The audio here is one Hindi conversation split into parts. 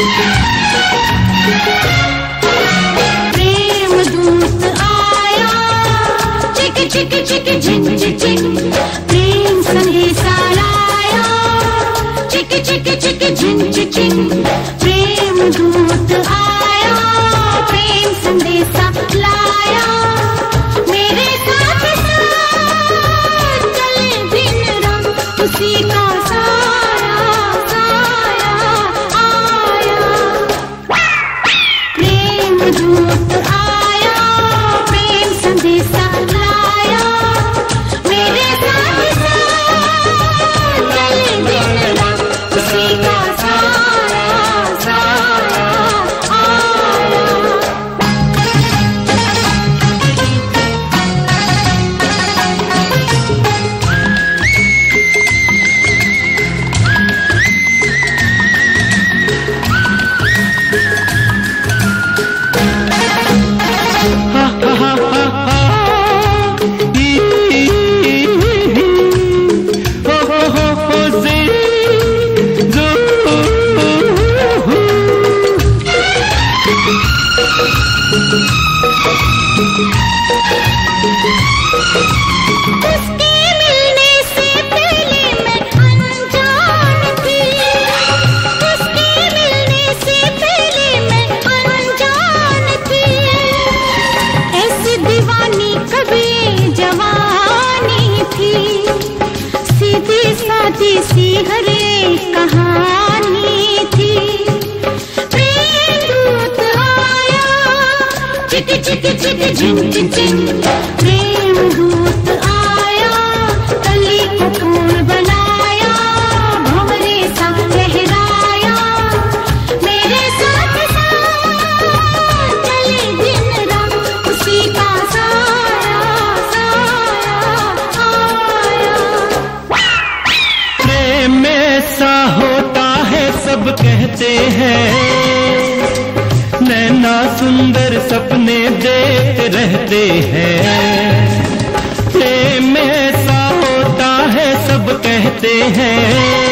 प्रेम दूत आया, चिक चिक चिक झिन झिन, प्रेम संदेशा लाया, चिक चिक चिक झिन झिन, प्रेम दूत आया, प्रेम संदेशा लाया, मेरे साथ साथ चले दिन रात, उसी का साया साया आया। प्रेम दूत आया, प्रेम संदेशा लाया, मेरे साथ साथ चले दिन रात, उसी का साया साया आया। उसके मिलने से पहले मैं अनजान थी, उसके मिलने से पहले मैं अनजान थी, ऐसी दीवानी कभी जवानी थी, सीधी सादी सी हर एक कहानी थी। प्रेम दूत आया, चिक चिक चिक झिन झिन, प्रेम दूत आया, कली को फूल बनाया, भंवरे सा लहराया, मेरे साथ साथ चले दिन रात, उसी का साया साया आया। प्रेम ऐसा होता है सब कहते हैं, नैना सुंदर सपने देखते रहते हैं। प्रेम ऐसा होता है सब कहते हैं,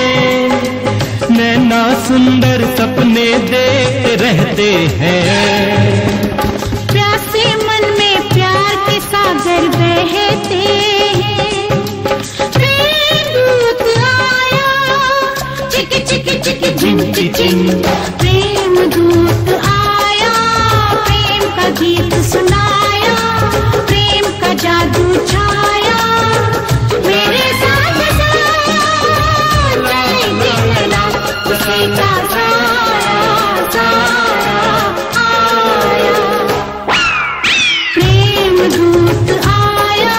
नैना सुंदर सपने देखते रहते हैं। प्यासे मन में प्यार के सागर बहते हैं, प्रेम दूत आया, चिक चिक चिक झिन झिन, प्रेम दूत आया, प्रेम का गीत सुनाया, प्रेम का जादू छाया, मेरे साथ साथ चले दिन रात, उसी का साया साया आया। प्रेम दूत आया।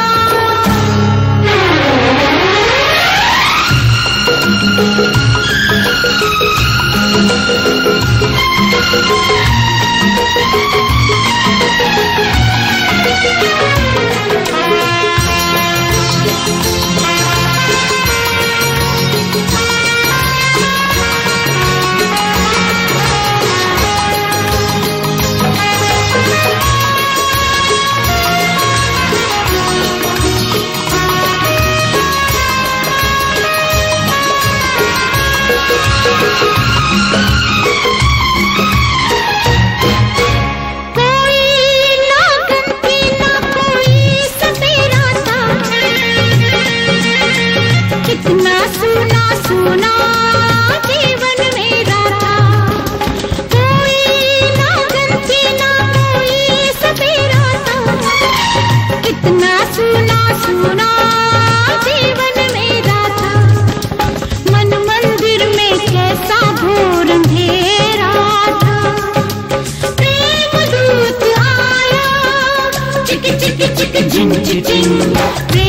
चिक चिक चिक झिन झिन,